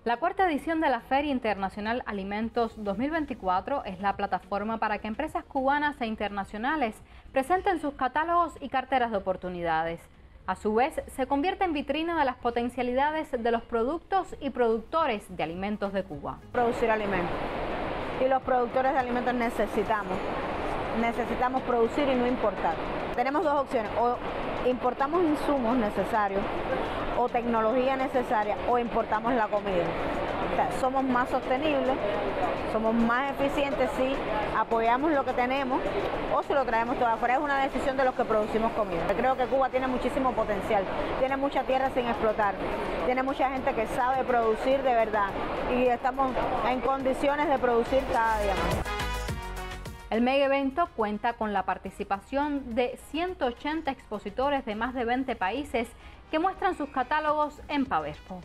La cuarta edición de la Feria Internacional Alimentos 2024 es la plataforma para que empresas cubanas e internacionales presenten sus catálogos y carteras de oportunidades. A su vez, se convierte en vitrina de las potencialidades de los productos y productores de alimentos de Cuba. Producir alimentos. Y los productores de alimentos necesitamos producir y no importar. Tenemos dos opciones: o importamos insumos necesarios o tecnología necesaria, o importamos la comida. O sea, somos más sostenibles, somos más eficientes si apoyamos lo que tenemos o si lo traemos todo afuera. Es una decisión de los que producimos comida. Creo que Cuba tiene muchísimo potencial, tiene mucha tierra sin explotar, tiene mucha gente que sabe producir de verdad y estamos en condiciones de producir cada día más. El mega evento cuenta con la participación de 180 expositores de más de 20 países que muestran sus catálogos en Paverco.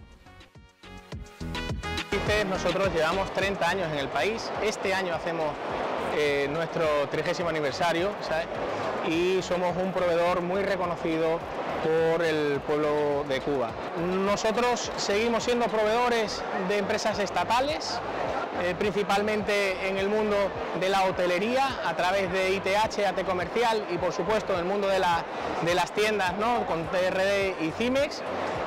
Nosotros llevamos 30 años en el país, este año hacemos nuestro 30º aniversario, ¿sabes? Y somos un proveedor muy reconocido por el pueblo de Cuba. Nosotros seguimos siendo proveedores de empresas estatales, principalmente en el mundo de la hotelería a través de ITH, AT Comercial y por supuesto en el mundo de las tiendas, ¿no?, con TRD y CIMEX.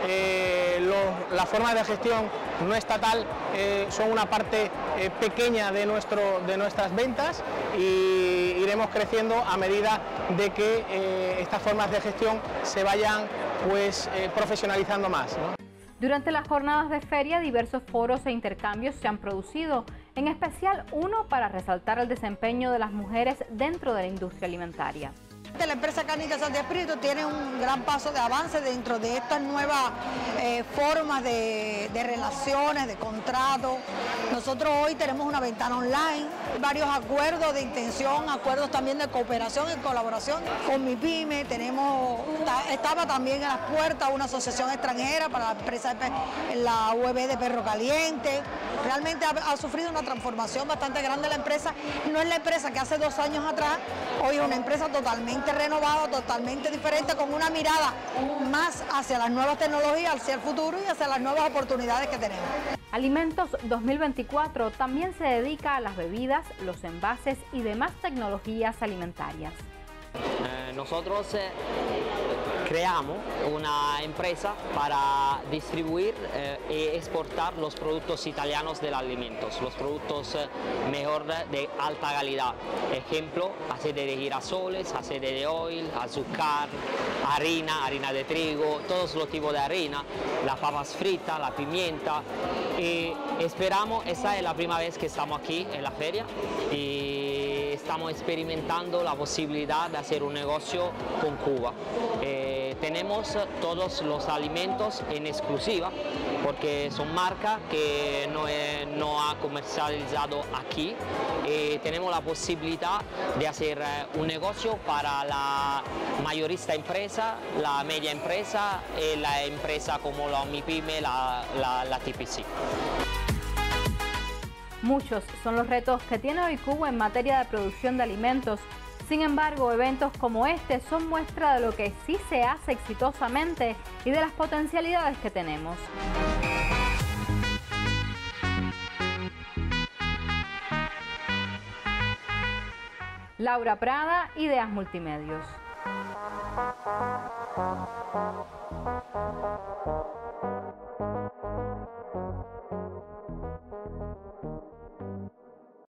Las formas de gestión no estatal son una parte pequeña de nuestras ventas y iremos creciendo a medida de que estas formas de gestión se vayan profesionalizando más, ¿no? Durante las jornadas de feria, diversos foros e intercambios se han producido, en especial uno para resaltar el desempeño de las mujeres dentro de la industria alimentaria. La empresa cárnica Santi Espíritu tiene un gran paso de avance dentro de estas nuevas formas de relaciones, de contratos. Nosotros hoy tenemos una ventana online, varios acuerdos de intención, acuerdos también de cooperación y colaboración con MIPYME. Estaba también en las puertas una asociación extranjera para la empresa, la UEB de Perro Caliente. Realmente ha sufrido una transformación bastante grande la empresa. No es la empresa que hace 2 años atrás, hoy es una empresa totalmente renovada, totalmente diferente, con una mirada más hacia las nuevas tecnologías, hacia el futuro y hacia las nuevas oportunidades que tenemos. Alimentos 2024 también se dedica a las bebidas, los envases y demás tecnologías alimentarias. Nosotros creamos una empresa para distribuir y exportar los productos italianos de los alimentos, los productos mejor de alta calidad. Ejemplo, aceite de girasoles, aceite de oil, azúcar, harina de trigo, todos los tipos de harina, las papas fritas, la pimienta. Y esperamos, esta es la primera vez que estamos aquí en la feria y estamos experimentando la posibilidad de hacer un negocio con Cuba. Tenemos todos los alimentos en exclusiva porque son marcas que no ha comercializado aquí y tenemos la posibilidad de hacer un negocio para la mayorista empresa, la media empresa y la empresa como la MIPYME, la TPC. Muchos son los retos que tiene hoy Cuba en materia de producción de alimentos. Sin embargo, eventos como este son muestra de lo que sí se hace exitosamente y de las potencialidades que tenemos. Laura Prada, Ideas Multimedios.